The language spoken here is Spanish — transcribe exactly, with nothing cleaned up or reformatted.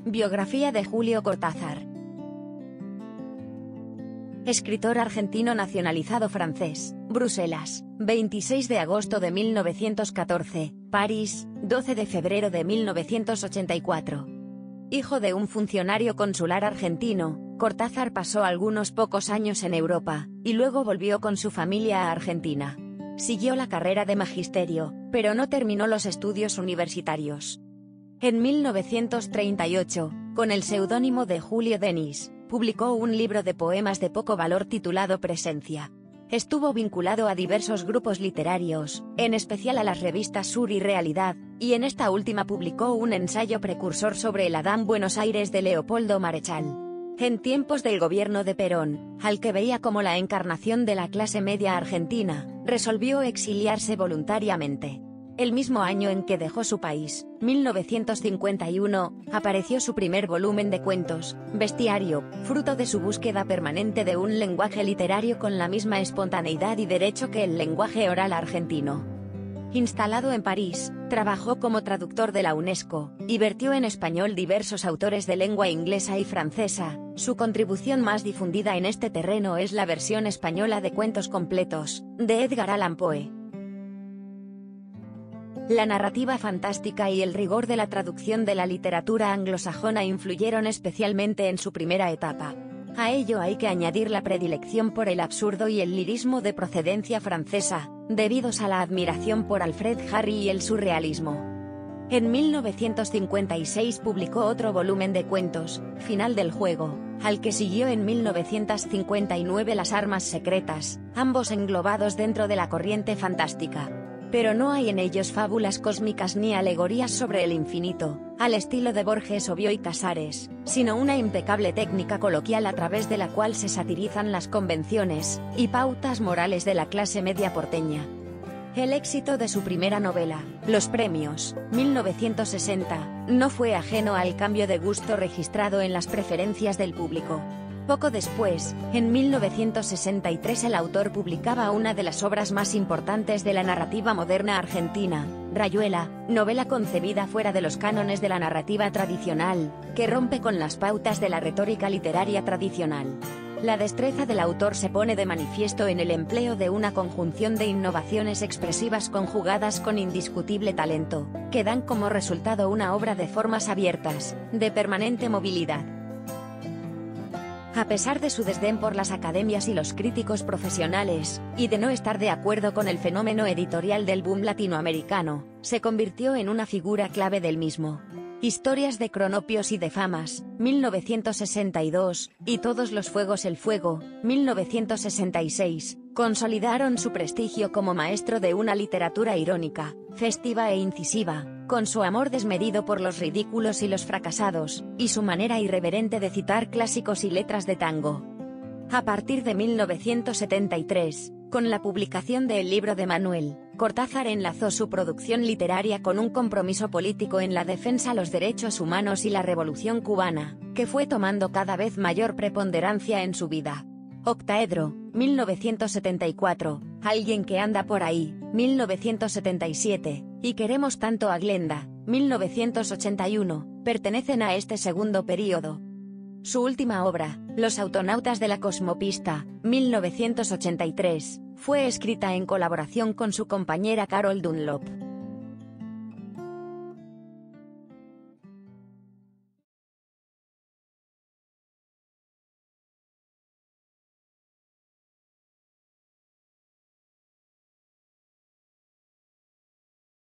Biografía de Julio Cortázar. Escritor argentino nacionalizado francés, Bruselas, veintiséis de agosto de mil novecientos catorce, París, doce de febrero de mil novecientos ochenta y cuatro. Hijo de un funcionario consular argentino, Cortázar pasó algunos pocos años en Europa, y luego volvió con su familia a Argentina. Siguió la carrera de magisterio, pero no terminó los estudios universitarios. En mil novecientos treinta y ocho, con el seudónimo de Julio Denis, publicó un libro de poemas de poco valor titulado Presencia. Estuvo vinculado a diversos grupos literarios, en especial a las revistas Sur y Realidad, y en esta última publicó un ensayo precursor sobre el Adán Buenos Aires de Leopoldo Marechal. En tiempos del gobierno de Perón, al que veía como la encarnación de la clase media argentina, resolvió exiliarse voluntariamente. El mismo año en que dejó su país, mil novecientos cincuenta y uno, apareció su primer volumen de cuentos, Bestiario, fruto de su búsqueda permanente de un lenguaje literario con la misma espontaneidad y derecho que el lenguaje oral argentino. Instalado en París, trabajó como traductor de la UNESCO, y vertió en español diversos autores de lengua inglesa y francesa. Su contribución más difundida en este terreno es la versión española de Cuentos completos, de Edgar Allan Poe. La narrativa fantástica y el rigor de la traducción de la literatura anglosajona influyeron especialmente en su primera etapa. A ello hay que añadir la predilección por el absurdo y el lirismo de procedencia francesa, debidos a la admiración por Alfred Jarry y el surrealismo. En mil novecientos cincuenta y seis publicó otro volumen de cuentos, Final del juego, al que siguió en mil novecientos cincuenta y nueve Las armas secretas, ambos englobados dentro de la corriente fantástica. Pero no hay en ellos fábulas cósmicas ni alegorías sobre el infinito, al estilo de Borges o Bioy Casares, sino una impecable técnica coloquial a través de la cual se satirizan las convenciones y pautas morales de la clase media porteña. El éxito de su primera novela, Los premios, mil novecientos sesenta, no fue ajeno al cambio de gusto registrado en las preferencias del público. Poco después, en mil novecientos sesenta y tres el autor publicaba una de las obras más importantes de la narrativa moderna argentina, Rayuela, novela concebida fuera de los cánones de la narrativa tradicional, que rompe con las pautas de la retórica literaria tradicional. La destreza del autor se pone de manifiesto en el empleo de una conjunción de innovaciones expresivas conjugadas con indiscutible talento, que dan como resultado una obra de formas abiertas, de permanente movilidad. A pesar de su desdén por las academias y los críticos profesionales, y de no estar de acuerdo con el fenómeno editorial del boom latinoamericano, se convirtió en una figura clave del mismo. Historias de cronopios y de famas, mil novecientos sesenta y dos, y Todos los fuegos el fuego, mil novecientos sesenta y seis, consolidaron su prestigio como maestro de una literatura irónica, festiva e incisiva, con su amor desmedido por los ridículos y los fracasados, y su manera irreverente de citar clásicos y letras de tango. A partir de mil novecientos setenta y tres, con la publicación de El libro de Manuel, Cortázar enlazó su producción literaria con un compromiso político en la defensa los derechos humanos y la Revolución cubana, que fue tomando cada vez mayor preponderancia en su vida. Octaedro, mil novecientos setenta y cuatro, Alguien que anda por ahí, mil novecientos setenta y siete, y Queremos tanto a Glenda, mil novecientos ochenta y uno, pertenecen a este segundo período. Su última obra, Los autonautas de la cosmopista, mil novecientos ochenta y tres, fue escrita en colaboración con su compañera Carol Dunlop.